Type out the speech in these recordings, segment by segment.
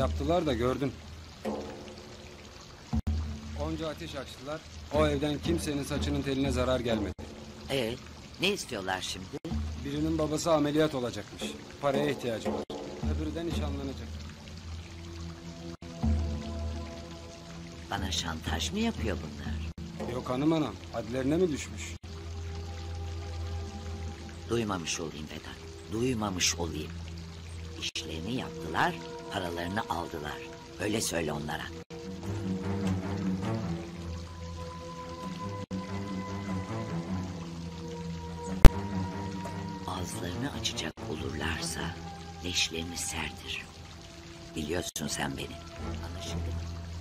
Yaptılar da gördüm. Onca ateş açtılar. O evden kimsenin saçının teline zarar gelmedi. Ne istiyorlar şimdi? Birinin babası ameliyat olacakmış. Paraya ihtiyacı var. Öbürü de nişanlanacak. Bana şantaj mı yapıyor bunlar? Yok hanım anam. Hadlerine mi düşmüş? Duymamış olayım Vedat. Duymamış olayım. İşlerini yaptılar, paralarını aldılar. Öyle söyle onlara. Ağızlarını açacak olurlarsa leşlerini serdir. Biliyorsun sen beni. Anlaşıldı mı?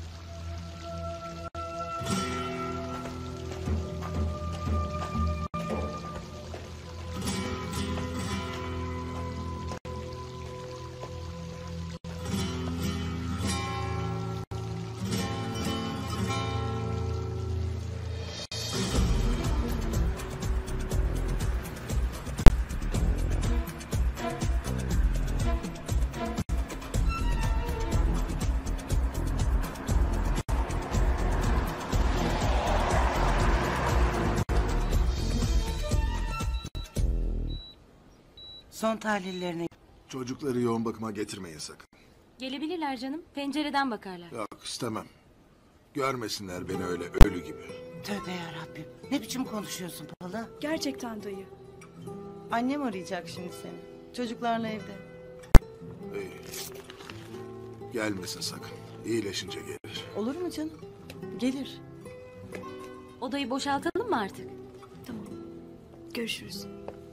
Son tahlillerine... Çocukları yoğun bakıma getirmeyin sakın. Gelebilirler canım. Pencereden bakarlar. Yok istemem. Görmesinler beni öyle ölü gibi. Tövbe yarabbim. Ne biçim konuşuyorsun Pala? Gerçekten dayı. Annem arayacak şimdi seni. Çocuklarla evde. İyi. Gelmesin sakın. İyileşince gelir. Olur mu canım? Gelir. Odayı boşaltalım mı artık? Tamam. Görüşürüz.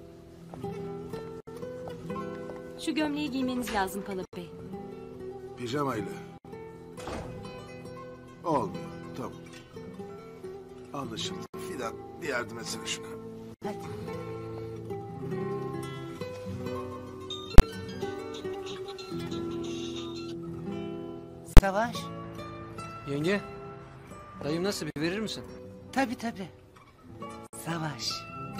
Şu gömleği giymeniz lazım Pala Bey. Pijamayla. Olmuyor. Tamam. Anlaşıldı. Fidan bir yardım etsene şuna. Hadi. Savaş. Yenge, dayım nasıl, bir verir misin? Tabii. Savaş.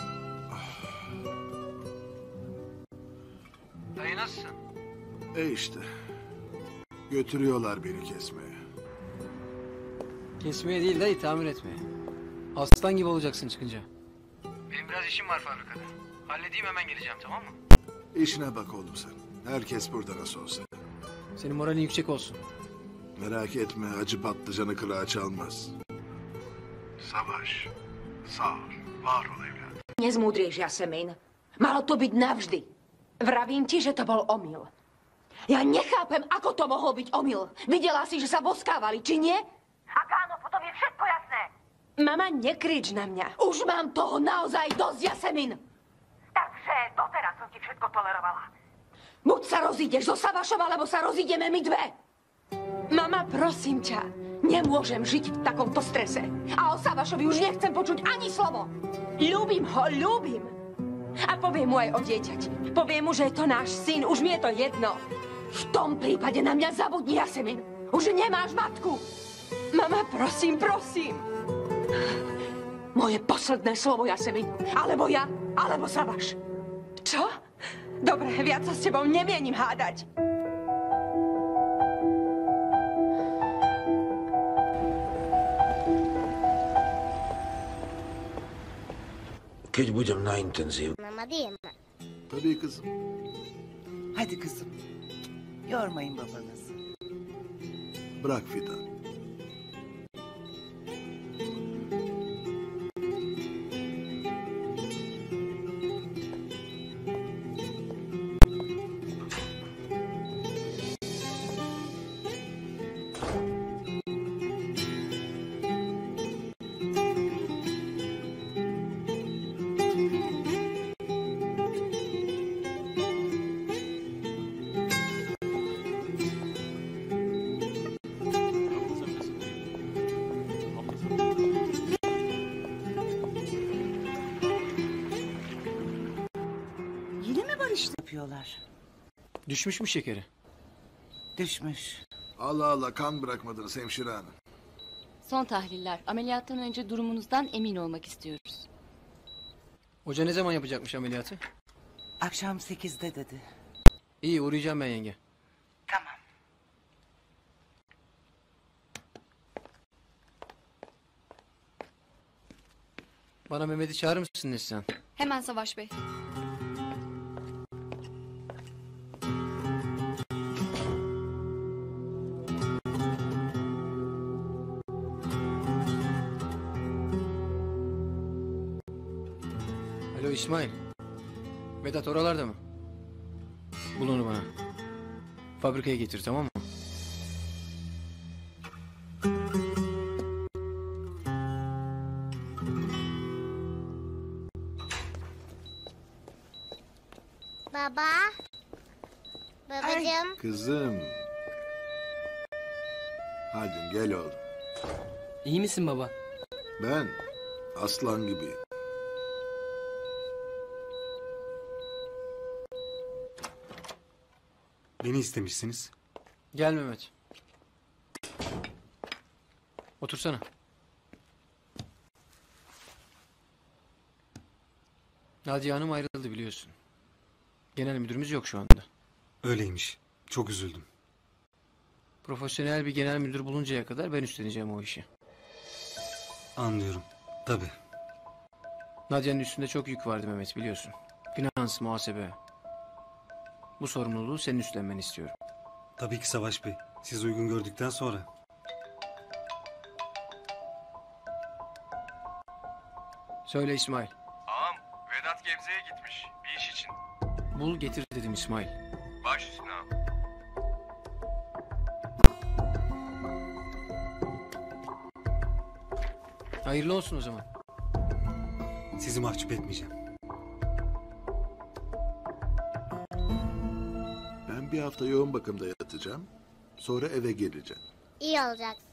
Dayı nasılsın? İşte. Götürüyorlar beni kesmeye. Kesmeye değil dayı, tamir etmeye. Aslan gibi olacaksın çıkınca. Benim biraz işim var fabrikada. Halledeyim, hemen geleceğim, tamam mı? İşine bak oğlum sen. Herkes burada nasıl olsa. Senin moralin yüksek olsun. Merak etme, acı patlıcanı kılığa çalmaz. Savaş. Sağ ol. Var ol evladım. Nezmúdrieš, Jasemín. Malo to byť navždy. Vravím ti, že to bol omyl. Ja nechápem, ako to mohol byť omyl. Videla si, že sa boskávali, či nie? Ak áno, potom je všetko jasné. Mama, nekrič na mňa. Už mám toho naozaj dosť, Jasemín. Takže doteraz som ti všetko tolerovala. Buď sa rozídeš so Savašom, alebo sa rozídeme my dve. Mama, prosím ťa, nemôžem žiť v takomto strese. A o Savašovi už nechcem počuť ani slovo. Ľúbim ho, ľúbim. A poviem mu aj o dieťati. Poviem mu, že je to náš syn, už mi je to jedno. V tom prípade na mňa zabudni, Jasemin. Už nemáš matku. Mama, prosím. Moje posledné slovo, Jasemin. Alebo ja, alebo Savaš. Čo? Dobre, viac sa s tebou nemienim hádať. Keď budem na intenzív. Mama değil mi? Tabii kızım. Hadi kızım. Yormayın babanızı. Bırak Fidan. Yapıyorlar. Düşmüş mü şekeri? Düşmüş. Allah Allah, kan bırakmadınız hemşire hanım. Son tahliller. Ameliyattan önce durumunuzdan emin olmak istiyoruz. Hoca ne zaman yapacakmış ameliyatı? Akşam 8'de dedi. İyi, uğrayacağım ben yenge. Tamam. Bana Mehmet'i çağırır mısın Neslihan? Hemen Savaş Bey. Alo İsmail. Vedat oralarda mı? Bul onu bana. Fabrikaya getir, tamam mı? Baba. Babacığım. Kızım. Hadi gel oğlum. İyi misin baba? Ben aslan gibi. Beni istemişsiniz. Gel Mehmet. Otursana. Nadia Hanım ayrıldı biliyorsun. Genel müdürümüz yok şu anda. Öyleymiş. Çok üzüldüm. Profesyonel bir genel müdür buluncaya kadar ben üstleneceğim o işi. Anlıyorum. Tabii. Nadia'nın üstünde çok yük vardı Mehmet biliyorsun. Finans, muhasebe. Bu sorumluluğu senin üstlenmeni istiyorum. Tabii ki Savaş Bey. Siz uygun gördükten sonra. Söyle İsmail. Ağam, Vedat Gebze'ye gitmiş. Bir iş için. Bul getir dedim İsmail. Baş üstüne ağam. Hayırlı olsun o zaman. Sizi mahcup etmeyeceğim. Ben bir hafta yoğun bakımda yatacağım. Sonra eve geleceğim. İyi olacak.